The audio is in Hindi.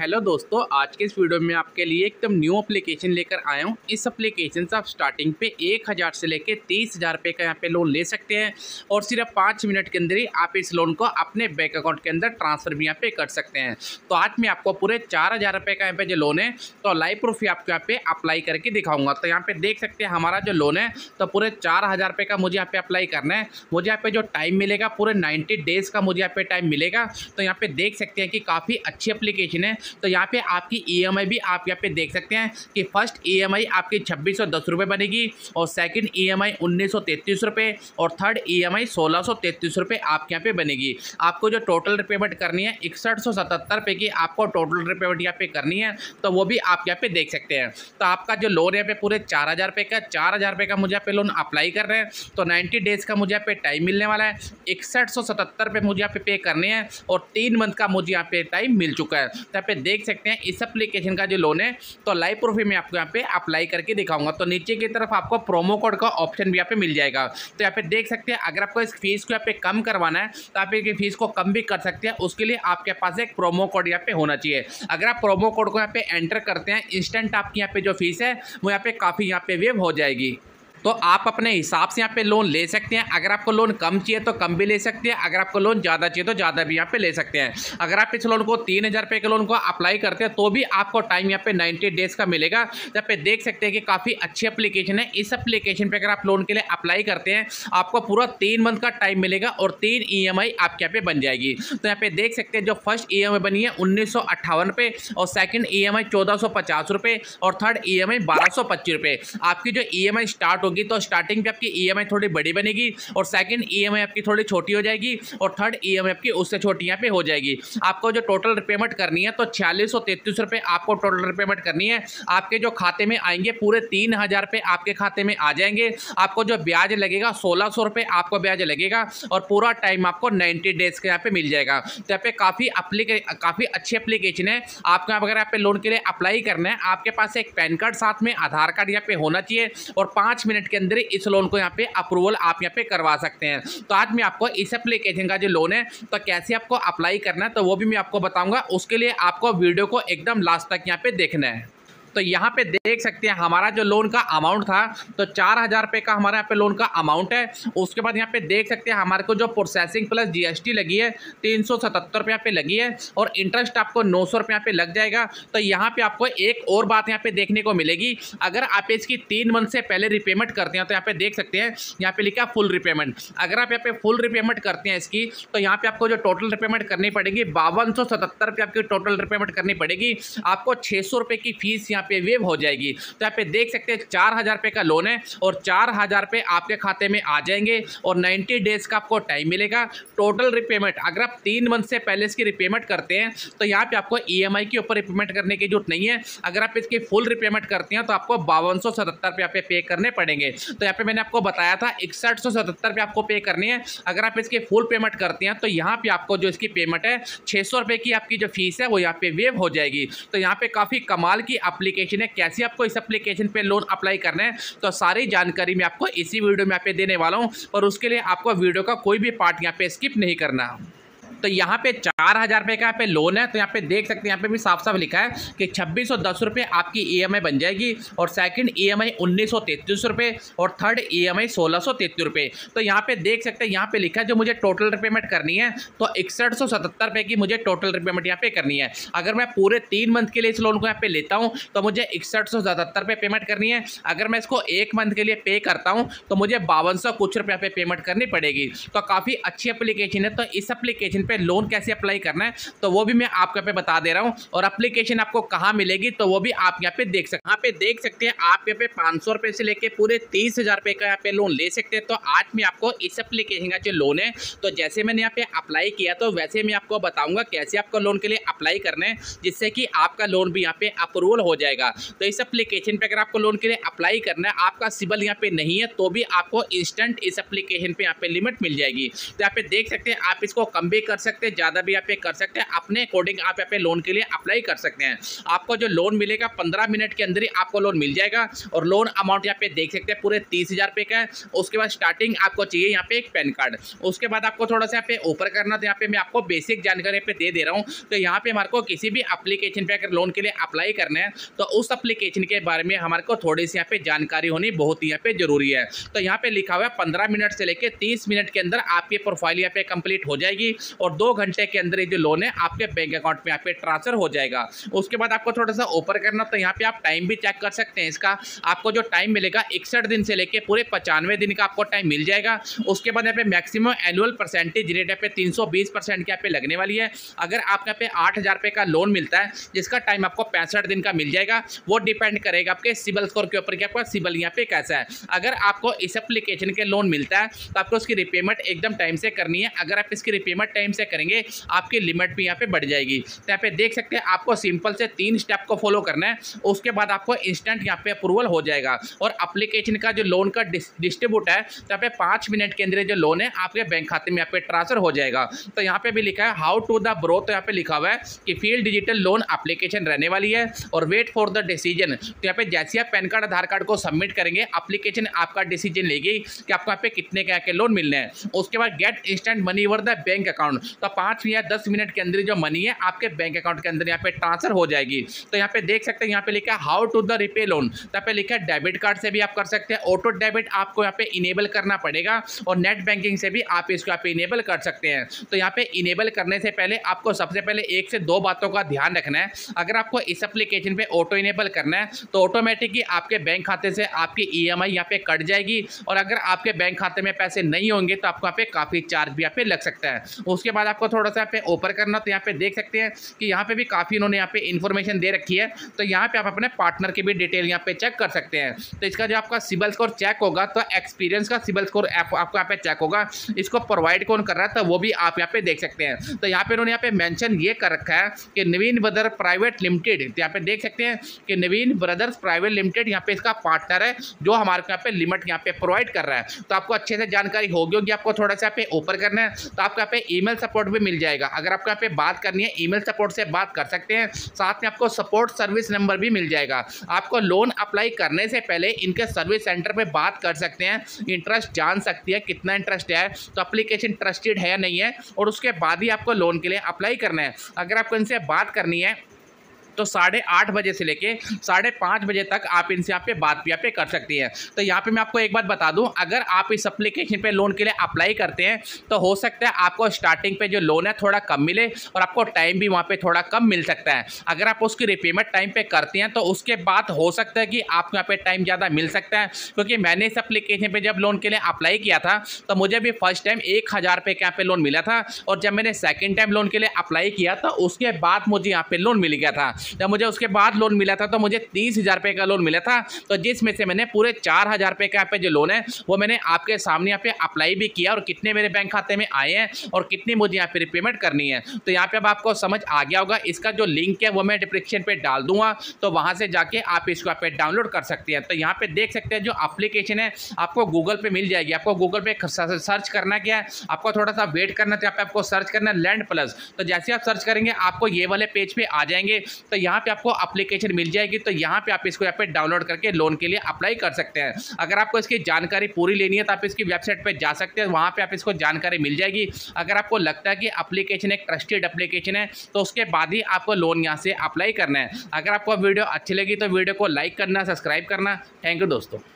हेलो दोस्तों, आज के इस वीडियो में आपके लिए एकदम न्यू एप्लीकेशन लेकर आया हूँ। इस एप्लीकेशन से आप स्टार्टिंग पे 1000 से लेके 30,000 रुपये का यहाँ पे लोन ले सकते हैं और सिर्फ 5 मिनट के अंदर ही आप इस लोन को अपने बैंक अकाउंट के अंदर ट्रांसफर भी यहाँ पे कर सकते हैं। तो आज मैं आपको पूरे 4000 रुपये का यहाँ पे जो लोन है तो लाइव प्रूफ ही आपको यहाँ पे अप्लाई करके दिखाऊंगा। तो यहाँ पे देख सकते हैं हमारा जो लोन है तो पूरे 4000 रुपये का मुझे यहाँ पे अप्लाई करना है। मुझे यहाँ पे जो टाइम मिलेगा पूरे 90 डेज़ का मुझे यहाँ पे टाइम मिलेगा। तो यहाँ पे देख सकते हैं कि काफ़ी अच्छी एप्लीकेशन है। तो यहाँ पे आपकी ईएमआई भी आप यहाँ पे देख सकते हैं कि फर्स्ट ईएमआई आपकी 2610 रुपये बनेगी और सेकंड ईएमआई 1933 रुपये और थर्ड ईएमआई 1633 रुपये आपके यहाँ पे बनेगी। आपको जो टोटल रिपेमेंट करनी है 6177 रुपये की आपको टोटल रिपेमेंट यहाँ पे करनी है। तो वो भी आप यहाँ पे देख सकते हैं। तो आपका जो लोन यहाँ पे पूरे 4000 रुपये का 4000 रुपये का मुझे यहाँ पे लोन अप्लाई कर रहे हैं। तो 90 डेज़ का मुझे यहाँ पे टाइम मिलने वाला है। 6177 रुपये मुझे यहाँ पे करने हैं और 3 मंथ का मुझे यहाँ पे टाइम मिल चुका है। तो यहाँ पे देख सकते हैं इस एप्लीकेशन का जो लोन है तो लाइव प्रूफ में आपको यहाँ पे अप्लाई करके दिखाऊंगा। तो नीचे की तरफ आपको प्रोमो कोड का ऑप्शन भी यहाँ पे मिल जाएगा। तो यहाँ पे देख सकते हैं अगर आपको इस फीस को यहाँ पे कम करवाना है तो आप इसकी फीस को कम भी कर सकते हैं। उसके लिए आपके पास एक प्रोमो कोड यहाँ पे होना चाहिए। अगर आप प्रोमो कोड को यहाँ पे एंटर करते हैं इंस्टेंट आपकी यहाँ पे जो फीस है वो यहाँ पे काफ़ी यहाँ पे वेव हो जाएगी। तो आप अपने हिसाब से यहाँ पे लोन ले सकते हैं। अगर आपको लोन कम चाहिए तो कम भी ले सकते हैं, अगर आपको लोन ज़्यादा चाहिए तो ज़्यादा भी यहाँ पे ले सकते हैं। अगर आप इस लोन को 3000 रुपये के लोन को अप्लाई करते हैं तो भी आपको टाइम यहाँ पे 90 डेज़ का मिलेगा। यहाँ पे देख सकते हैं कि काफ़ी अच्छी एप्लीकेशन है। इस एप्लीकेशन पर अगर आप लोन के लिए अप्लाई करते हैं आपको पूरा 3 मंथ का टाइम मिलेगा और 3 EMI आपके यहाँ पे बन जाएगी। तो यहाँ पे देख सकते हैं जो फर्स्ट EMI बनी है 1958 रुपये और सेकंड EMI 1450 रुपये और थर्ड EMI 1225 रुपये। आपकी जो EMI स्टार्ट होगी तो स्टार्टिंग पे आपकी EMI थोड़ी बड़ी बनेगी और सेकंड EMI आपकी थोड़ी छोटी हो जाएगी और थर्ड EMI आपकी उससे छोटी यहाँ पे हो जाएगी। आपको जो टोटल रिपेमेंट करनी है तो 4633 रुपये आपको टोटल रिपेमेंट करनी है। आपके जो खाते में आएंगे पूरे 3000 रुपये आपके खाते में आ जाएंगे। आपको जो ब्याज लगेगा 1600 रुपये आपको ब्याज लगेगा और पूरा टाइम आपको 90 डेज़ के यहाँ पे मिल जाएगा। तो यहाँ पे काफ़ी अच्छी एप्लीकेशन है। आपको अगर यहाँ पे लोन के लिए अप्लाई करना है आपके पास एक पैन कार्ड साथ में आधार कार्ड यहाँ पे होना चाहिए और 5 मिनट के अंदर इस लोन को यहाँ पे अप्रूवल आप यहाँ पे करवा सकते हैं। तो आज मैं आपको इस एप्लीकेशन का जो लोन है तो कैसे आपको अप्लाई करना है तो वो भी मैं आपको बताऊंगा। उसके लिए आपको वीडियो को एकदम लास्ट तक यहाँ पे देखना है। तो यहाँ पे देख सकते हैं हमारा जो लोन का अमाउंट था तो 4000 रुपये का हमारा यहाँ पे लोन का अमाउंट है। उसके बाद यहाँ पे देख सकते हैं हमारे को जो प्रोसेसिंग प्लस GST लगी है 377 रुपये यहाँ पे लगी है और इंटरेस्ट आपको 900 रुपये यहाँ पे लग जाएगा। तो यहाँ पे आपको एक और बात यहाँ पे देखने को मिलेगी, अगर आप इसकी 3 मंथ से पहले रिपेमेंट करते हैं तो यहाँ पे देख सकते हैं यहाँ पे लिखा फुल रिपेमेंट। अगर आप यहाँ पे फुल रिपेमेंट करते हैं इसकी तो यहाँ पे आपको जो टोटल रिपेमेंट करनी पड़ेगी 5277 रुपये आपकी टोटल रिपेमेंट करनी पड़ेगी। आपको 600 रुपये की फीस यहाँ पे वेव हो जाएगी। तो यहाँ पे देख सकते हैं 4000 रुपये का लोन है और 4000 रुपये आपके खाते में आ जाएंगे और 90 डेज़ का आपको टाइम मिलेगा। टोटल रिपेमेंट अगर आप 3 मंथ से पहले इसकी रिपेमेंट करते हैं तो यहाँ पे आपको EMI के ऊपर रिपेमेंट करने की जरूरत नहीं है। अगर आप इसकी फुल रिपेमेंट करते हैं तो आपको 5277 रुपये यहाँ पे पे करने पड़ेंगे। तो यहाँ पे मैंने आपको बताया था 6177 रुपये आपको पे करनी है। अगर आप इसकी फुल पेमेंट करते हैं तो यहाँ पे आपको जो इसकी पेमेंट है 600 रुपये की आपकी जो फीस है वो यहाँ पे वेव हो जाएगी। तो यहाँ पे काफ़ी कमाल की एप्लीकेशन है। कैसे आपको इस एप्लीकेशन पे लोन अप्लाई करना है तो सारी जानकारी मैं आपको इसी वीडियो में यहाँ पे देने वाला हूँ और उसके लिए आपको वीडियो का कोई भी पार्ट यहाँ पे स्किप नहीं करना। तो यहाँ पे 4000 रुपये का यहाँ पे लोन है। तो यहाँ पे देख सकते हैं यहाँ पे भी साफ साफ लिखा है कि 2610 रुपये आपकी EMI बन जाएगी और सेकंड EMI 1933 रुपये और थर्ड EMI 1633 रुपये। तो यहाँ पे देख सकते हैं यहाँ पे लिखा है जो मुझे टोटल रिपेमेंट करनी है तो 6177 रुपये की मुझे टोटल रिपेमेंट यहाँ पे करनी है। अगर मैं पूरे 3 मंथ के लिए इस लोन को यहाँ पे लेता हूँ तो मुझे 6177 रुपये पेमेंट करनी है। अगर मैं इसको 1 मंथ के लिए पे करता हूँ तो मुझे 5200 कुछ रुपये पे पेमेंट करनी पड़ेगी। तो काफ़ी अच्छी एप्लीकेशन है। तो इस एप्लीकेशन पे लोन कैसे अप्लाई करना है तो वो भी मैं आपको यहाँ पे बता दे रहा हूँ और एप्लीकेशन आपको कहाँ मिलेगी तो वो भी आप यहाँ पे देख सकते हैं। यहाँ पे देख सकते हैं आप यहाँ पे 500 रुपये से लेके पूरे 30,000 रुपये का यहाँ पे लोन ले सकते हैं। तो आज मैं आपको इस एप्लीकेशन का जो लोन है तो जैसे मैंने यहाँ पे अप्लाई किया तो वैसे मैं आपको बताऊंगा कैसे आपको लोन के लिए अप्लाई करना है जिससे कि आपका लोन भी यहाँ पे अप्रूवल हो जाएगा। तो इस एप्लीकेशन पे अगर आपको लोन के लिए अप्लाई करना है आपका सिबिल यहाँ पे नहीं है तो भी आपको इंस्टेंट इस एप्लीकेशन पे यहाँ पे लिमिट मिल जाएगी। तो यहाँ पे देख सकते हैं आप इसको कम भी कर कर सकते हैं, ज़्यादा भी यहाँ पे कर सकते हैं, अपने अकॉर्डिंग आप यहाँ पे लोन के लिए अप्लाई कर सकते हैं। आपको जो लोन मिलेगा 15 मिनट के अंदर ही आपको लोन मिल जाएगा और लोन अमाउंट यहाँ पे देख सकते हैं पूरे 30,000 रुपये का है। उसके बाद स्टार्टिंग आपको चाहिए यहाँ पे एक पैन कार्ड। उसके बाद आपको थोड़ा सा यहाँ पे ऊपर करना, तो यहाँ पे मैं आपको बेसिक जानकारी पे दे रहा हूँ। तो यहाँ पे हमारे को किसी भी एप्लीकेशन पे अगर लोन के लिए अप्लाई करना है तो उस एप्लीकेशन के बारे में हमारे को थोड़ी सी यहाँ पे जानकारी होनी बहुत ही यहाँ पे जरूरी है। तो यहाँ पे लिखा हुआ है 15 मिनट से लेकर 30 मिनट के अंदर आपकी प्रोफाइल यहाँ पे कंप्लीट हो जाएगी और 2 घंटे के अंदर ये जो लोन है आपके बैंक अकाउंट में यहाँ पे ट्रांसफर हो जाएगा। उसके बाद आपको थोड़ा सा ऊपर करना, तो यहाँ पे आप टाइम भी चेक कर सकते हैं। इसका आपको जो टाइम मिलेगा 61 दिन से लेकर पूरे 95 दिन का आपको टाइम मिल जाएगा। उसके बाद यहाँ पे मैक्सिमम एनुअल परसेंटेज रेट यहाँ पे 320% की यहाँ पे लगने वाली है। अगर आप यहाँ पे 8,000 रुपये का लोन मिलता है जिसका टाइम आपको 65 दिन का मिल जाएगा, वो डिपेंड करेगा आपके सिबिल स्कोर के ऊपर कि आपका सिबिल यहाँ पे कैसा है। अगर आपको इस एप्लीकेशन के लोन मिलता है तो आपको उसकी रिपेमेंट एकदम टाइम से करनी है। अगर आप इसकी रिपेमेंट टाइम से करेंगे आपकी लिमिट भी यहाँ पे बढ़ जाएगी। तो यहाँ पे देख सकते हैं आपको सिंपल से 3 स्टेप को फॉलो करना है, उसके बाद आपको इंस्टेंट यहाँ पे अप्रूवल हो जाएगा और एप्लीकेशन का जो लोन का डिस्ट्रीब्यूट है तो यहाँ पे 5 मिनट के अंदर जो लोन है आपके बैंक खाते में यहाँ पे ट्रांसफर हो जाएगा। तो यहाँ पे भी लिखा है हाउ टू द ब्रो, तो यहाँ पे लिखा हुआ है कि फील्ड डिजिटल लोन एप्लीकेशन रहने वाली है और वेट फॉर द डिसीजन। तो यहाँ पे जैसे आप पैन कार्ड आधार कार्ड को सबमिट करेंगे एप्लीकेशन आपका डिसीजन लेगी कि आपको यहाँ पे कितने के लोन मिलने हैं। उसके बाद get instant money over the bank account, तो 5 या 10 मिनट के अंदर जो मनी है आपके बैंक अकाउंट के अंदर यहाँ पे ट्रांसफर हो जाएगी। तो यहाँ पे देख सकते हैं यहाँ पे लिखा है how to the repay loan, तो यहाँ पे लिखा है डेबिट कार्ड से भी आप कर सकते हैं, ऑटो डेबिट आपको यहाँ पे इनेबल करना पड़ेगा और नेट बैंकिंग से भी आप इसको यहाँ पे इनेबल कर सकते हैं। तो यहाँ पे इनेबल करने से पहले आपको सबसे पहले 1 से 2 बातों का ध्यान रखना है। अगर आपको इस एप्लीकेशन पे ऑटो इनेबल करना है तो ऑटोमेटिकली आपके बैंक खाते से आपकी EMI यहाँ पे कट जाएगी और अगर आपके बैंक खाते में पैसे नहीं होंगे तो आपको यहाँ पे काफ़ी चार्ज भी यहाँ पे लग सकता है। उसके बाद आपको थोड़ा सा यहाँ पे ऊपर करना, तो यहाँ पे देख सकते हैं कि यहाँ पे भी काफ़ी इन्होंने यहाँ पे इन्फॉर्मेशन दे रखी है। तो यहाँ पे आप अपने पार्टनर की भी डिटेल यहाँ पे चेक कर सकते हैं। तो इसका जो आपका सिबिल स्कोर चेक होगा तो एक्सपीरियंस का सिबिल स्कोर आपको यहाँ पे चेक होगा। इसको प्रोवाइड कौन कर रहा है तो वो भी आप यहाँ पे देख सकते हैं। तो यहाँ पे उन्होंने यहाँ पे मेंशन ये कर रखा है कि नवीन ब्रदर प्राइवेट लिमिटेड, तो यहाँ पे देख सकते हैं कि नवीन ब्रदर्स प्राइवेट लिमिटेड यहाँ पे इसका पार्टनर है जो हमारे को यहाँ पे लिमिट यहाँ पे प्रोवाइड कर रहा है। तो आपको अच्छे से जानकारी होगी। आपको थोड़ा सा यहाँ पे ऊपर करना है तो आपको यहाँ पे ईमेल सपोर्ट भी मिल जाएगा। अगर आपको यहाँ पे बात करनी है ईमेल सपोर्ट से बात कर सकते हैं। साथ में आपको सपोर्ट सर्विस नंबर भी मिल जाएगा। आपको लोन अप्लाई करने से पहले इनके सर्विस सेंटर पे बात कर सकते हैं, इंटरेस्ट जान सकती है कितना इंटरेस्ट है, तो एप्लीकेशन ट्रस्टेड है या नहीं है, और उसके बाद ही आपको लोन के लिए अप्लाई करना है। अगर आपको इनसे बात करनी है तो 8:30 बजे से लेके 5:30 बजे तक आप इनसे यहाँ पे बात भी यहाँ पे कर सकती है। तो यहाँ पे मैं आपको एक बात बता दूं, अगर आप इस एप्लीकेशन पे लोन के लिए अप्लाई करते हैं तो हो सकता है आपको स्टार्टिंग पे जो लोन है थोड़ा कम मिले और आपको टाइम भी वहाँ पे थोड़ा कम मिल सकता है। अगर आप उसकी रिपेमेंट टाइम पे करते हैं तो उसके बाद हो सकता है कि आपको यहाँ पे टाइम ज़्यादा मिल सकता है। क्योंकि मैंने इस एप्लीकेशन पर जब लोन के लिए अप्लाई किया था तो मुझे भी फर्स्ट टाइम 1,000 रुपये का यहाँ पे लोन मिला था और जब मैंने सेकेंड टाइम लोन के लिए अप्लाई किया तो उसके बाद मुझे यहाँ पे लोन मिल गया था। जब मुझे उसके बाद लोन मिला था तो मुझे 30,000 रुपये का लोन मिला था। तो जिसमें से मैंने पूरे 4,000 रुपये का यहाँ पे जो लोन है वो मैंने आपके सामने यहाँ पे अप्लाई भी किया और कितने मेरे बैंक खाते में आए हैं और कितनी मुझे यहाँ पे रिपेमेंट करनी है। तो यहाँ पे अब आपको समझ आ गया होगा। इसका जो लिंक है वो मैं डिस्क्रिप्शन पे डाल दूंगा, तो वहां से जाके आप इसको यहाँ पे डाउनलोड कर सकते हैं। तो यहाँ पे देख सकते हैं जो एप्लीकेशन है आपको गूगल पे मिल जाएगी। आपको गूगल पे सर्च करना क्या है, आपको थोड़ा सा वेट करना है। तो यहाँ पे आपको सर्च करना है लैंड प्लस। तो जैसे आप सर्च करेंगे आपको ये वाले पेज पे आ जाएंगे। तो यहाँ पे आपको एप्लीकेशन मिल जाएगी। तो यहाँ पे आप इसको यहाँ पे डाउनलोड करके लोन के लिए अप्लाई कर सकते हैं। अगर आपको इसकी जानकारी पूरी लेनी है तो आप इसकी वेबसाइट पे जा सकते हैं, वहाँ पे आप इसको जानकारी मिल जाएगी। अगर आपको लगता है कि एप्लीकेशन एक ट्रस्टेड एप्लीकेशन है तो उसके बाद ही आपको लोन यहाँ से अप्लाई करना है। अगर आपको वीडियो अच्छी लगी तो वीडियो को लाइक करना, सब्सक्राइब करना। थैंक यू दोस्तों।